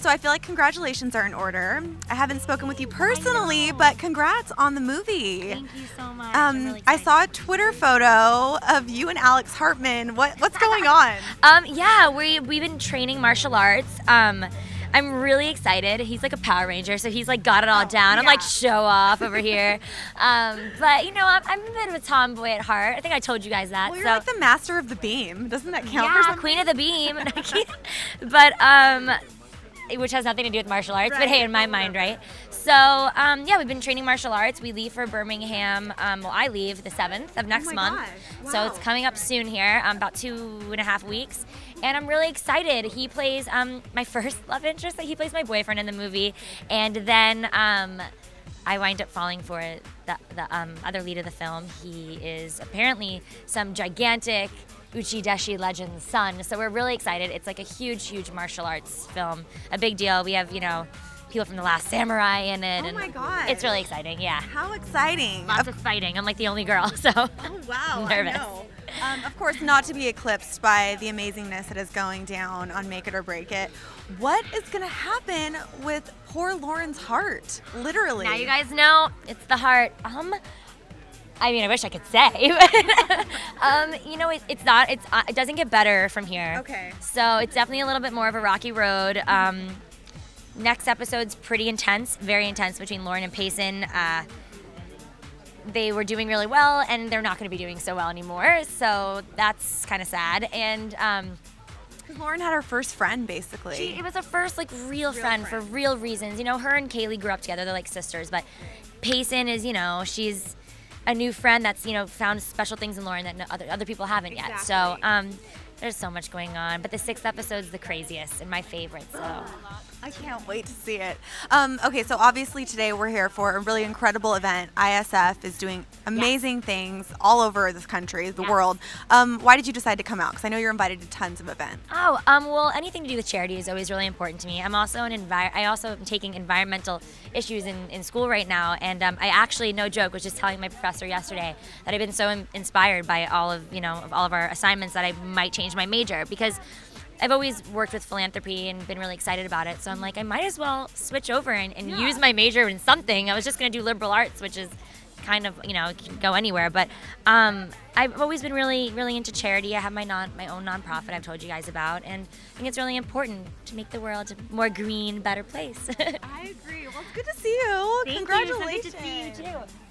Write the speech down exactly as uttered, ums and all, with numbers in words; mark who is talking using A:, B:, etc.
A: so I feel like congratulations are in order. I haven't spoken with you personally, but congrats on the movie.
B: Thank you so much.
A: Um,
B: really
A: I saw a Twitter photo of you and Alex Hartman. What what's going on?
B: um, yeah, we we've been training martial arts. Um, I'm really excited. He's like a Power Ranger, so he's like got it all
A: oh,
B: down.
A: Yeah.
B: I'm like show off over here. Um, but you know, I'm, I'm a bit of a tomboy at heart. I think I told you guys that.
A: Well, you're
B: so.
A: like the master of the beam. Doesn't that count
B: yeah,
A: for something?
B: Queen of the Beam. but um, which has nothing to do with martial arts.
A: Right.
B: But hey, in my mind, right? So um, yeah, we've been training martial arts. We leave for Birmingham. Um, well, I leave the seventh of next
A: oh my
B: month.
A: gosh. Wow.
B: So it's coming up soon here, um, about two and a half weeks. And I'm really excited. He plays um, my first love interest. He plays my boyfriend in the movie. And then um, I wind up falling for the, the um, other lead of the film. He is apparently some gigantic Uchideshi legend's son. So we're really excited. It's like a huge, huge martial arts film. A big deal. We have, you know, people from The Last Samurai in it.
A: Oh
B: and
A: my God.
B: It's really exciting, yeah.
A: How exciting.
B: Lots of fighting. I'm like the only girl, so
A: Oh, wow.
B: nervous.
A: I know. Um, of course, not to be eclipsed by the amazingness that is going down on Make It or Break It. What is going to happen with poor Lauren's heart? Literally.
B: Now you guys know it's the heart. Um, I mean, I wish I could say, but um, you know, it, it's not. It's uh, it doesn't get better from here.
A: Okay.
B: So it's definitely a little bit more of a rocky road. Um, next episode's pretty intense, very intense between Lauren and Payson. Uh, they were doing really well, and they're not going to be doing so well anymore. So that's kind of sad. And um,
A: Because Lauren had her first friend, basically.
B: She, it was her first like real,
A: Real
B: friend,
A: friend.
B: for real reasons. You know, her and Kaylee grew up together. They're like sisters. But Payson is, you know, she's a new friend that's, you know, found special things in Lauren that no other other people haven't yet.
A: Exactly.
B: So um, there's so much going on. But the sixth episode's the craziest and my favorite. So.
A: I can't wait to see it. Um, okay, so obviously today we're here for a really incredible event. I S F is doing amazing things all over this country, the
B: Yeah.
A: world. Um, why did you decide to come out? Because I know you're invited to tons of events.
B: Oh, um, well, anything to do with charity is always really important to me. I'm also an envi- I also am taking environmental issues in, in school right now, and um, I actually, no joke, was just telling my professor yesterday that I've been so in- inspired by all of you know of all of our assignments that I might change my major because I've always worked with philanthropy and been really excited about it. So I'm like, I might as well switch over and, and
A: Yeah.
B: use my major in something. I was just going to do liberal arts, which is kind of, you know, it can go anywhere. But um, I've always been really, really into charity. I have my non, my own nonprofit I've told you guys about. And I think it's really important to make the world a more green, better place.
A: I agree. Well, it's good to see you.
B: Thank you.
A: Congratulations.
B: So good to see you, too.